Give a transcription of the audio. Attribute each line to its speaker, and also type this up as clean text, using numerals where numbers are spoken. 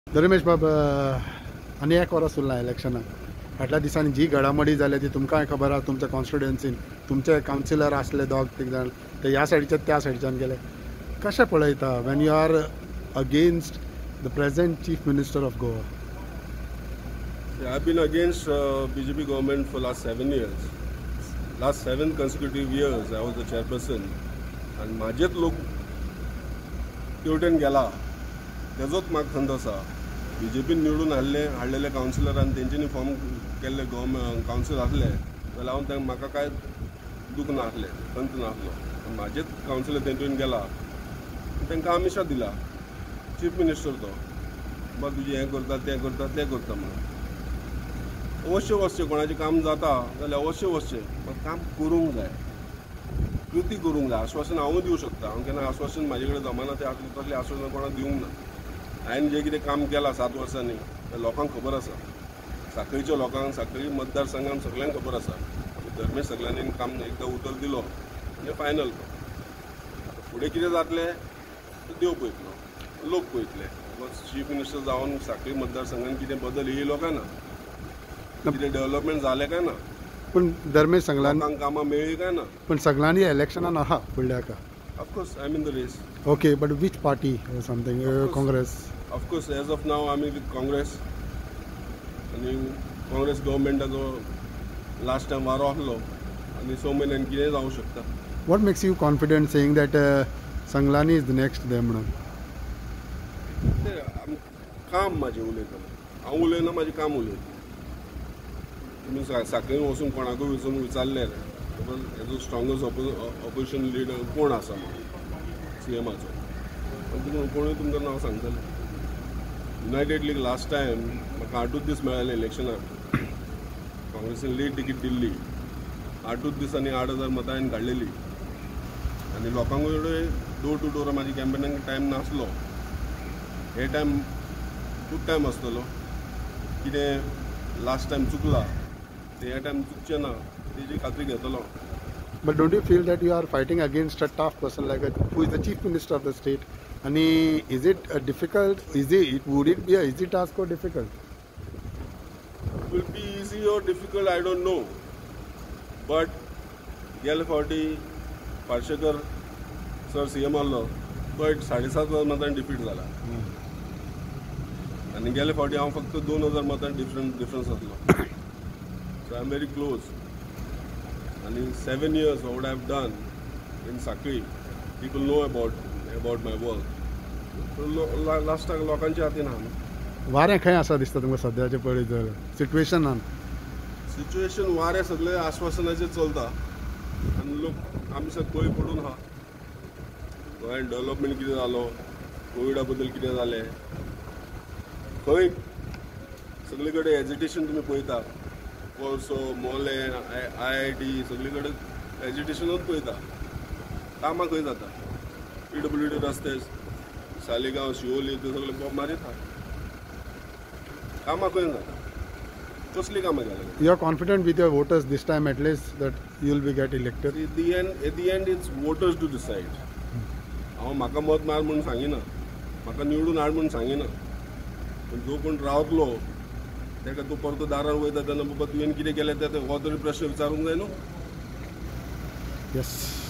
Speaker 1: रमेश बाब आनी एक वरस उरलां इलेक्शनाक. फाटल्या दिसांनी जी घडामोडी जाल्या ती तुमकांय खबर आसा. तुमच्या कॉन्स्टिट्युएन्सीन तुमचे कावन्सिलर आसले दोग तीग जाण ते ह्या सायडीचे त्या सायडीच्यान गेले. कशें पळयता when you are against the present chief minister of Goa?
Speaker 2: I've been against BJP government for last 7 years. Last 7 consecutive years I was the chairperson. And माझेच लोक तेवटेन गेला तेजोच म्हाका खंत आसा. BJP निवडून हाडलेले कावन्सिलर आनी तेंच्यांनी फॉर्म केल्ले कावन्सिल आसले जाल्यार हांव म्हाका कांय दूख नासलें, खंत नासलो. म्हाजेच कावन्सिलर तेंतून गेला तांकां आमिशां दिला चीफ मिनिस्टर तो बा तुजें हें करता तें करता तें करता म्हणून. अवश्य वचचें, कोणाचें काम जाता जाल्यार अवश्य वचचें, पण काम करूंक जाय, कृती करूंक जाय. आश्वासन हांवूय दिवं शकता, हांव केन्ना आश्वासन म्हाजे कडेन जमाना तें तसलें आश्वासन कोणाक दिवंक ना. हांवें जें कितें काम केलां 7 वर्सांनी तें लोकांक खबर आसा. सांखळीच्या लोकांक, सांखळी मतदारसंघान सगळ्यांक खबर आसा. धर्मेश सगळ्यांनी काम एकदां उतर दिलो आनी फायनल तो. फुडें कितें जातलें तें देव पळयतलो, लोक पळयतले. चीफ मिनिस्टर जावन सांखळी मतदारसंघान कितें बदल येयलो काय ना, कितें डेव्हलपमेंट जालें काय ना,
Speaker 1: पण धर्मेश सगळ्यांनी
Speaker 2: लोकांक कामां मेळ्ळी काय ना.
Speaker 1: पण सगळ्यांनी इलेक्शनान आहा फुडल्याक.
Speaker 2: Of course I am in the race.
Speaker 1: Okay, but which party something? Congress?
Speaker 2: Of course as of now आमी विथ काँग्रेस. आनी काँग्रेस गव्हर्मेंटाचो लास्ट टायम वारो आसलो आनी 6 म्हयन्यान कितेंय जावंक शकता.
Speaker 1: What makes you confident saying that Sanglani is the next day म्हणून?
Speaker 2: तें काम म्हाजें उलयतना, हांव उलयना, म्हाजें काम उलयता. तुमी सांखळीन वचून कोणाकूय वचून विचारलें हेजो स्ट्रॉंगेस्ट ऑपोजिशन लिडर कोण आसा म्हणून CMाचो, कोणूय तुमकां नांव सांगतलें. युनायटेड लीग लास्ट टायम म्हाका 8 दीस मेळ्ळे इलेक्शनाक. काँग्रेसीन लीड टिकीट दिल्ली, 8 दिसांनी 8,000 मतां हांवें काडलेली. आनी लोकांकूय डोर टू डोर म्हाजी कॅम्पेनाक टायम नासलो. हे टायम खूब टायम आसतलो. कितें लास्ट टायम चुकला ते ह्या टायम चुकचें ना तेजी खात्री घेतलो.
Speaker 1: But don't you feel that you are fighting against a tough person like who is the chief minister of the state? And is it difficult? Would it be a easy task or difficult?
Speaker 2: It will be easy or difficult, I don't know. But गेल्या फावटी पार्शेकर sir CM आसलो तो एक 7.5 मतांनी defeat जाला. आनी गेल्या फावटी हांव फक्त 2,000 मतां डिफरन्स आसलो. So I am very close. And in 7 years, what I have done in Sakri, people know about my work. So last time, लोकांच्या हातीन आहा न्हू.
Speaker 1: वारें खंय आसा दिसता तुमकां सद्याचे पळयत जाल्यार सिच्युएशनान?
Speaker 2: सिच्युएशन वारें सगळें आश्वासनाचेर चलता आनी लोक आमी सगळे पळय पडून आहा. गोंयांत डेव्हलपमेंट कितें जालो, कोविडा बद्दल कितें जालें, खंय सगळे कडेन एजिटेशन तुमी पळयता. कोर्सो, मोले, IIT सगळे कडेन एजिटेशनूच पळयता. कामां खंय जाता? PWD रस्ते, सालिगांव, शिवोली ते सगळे बॉब मारीत आहा. कामां खंय जाता? कसली कामां जाल्या?
Speaker 1: You are confident with your voters this time at least that you will be get elected?
Speaker 2: At the end it's voters to decide. हांव म्हाका मत मार म्हणून सांगिना, म्हाका निवडून हाड म्हणून सांगिना. पण जो कोण रावतलो ताका तूं परतो दारार वयता तेन्ना बाबा तुवें कितें केलें तें हो तरी प्रश्न विचारूंक जाय न्हू.
Speaker 1: Yes.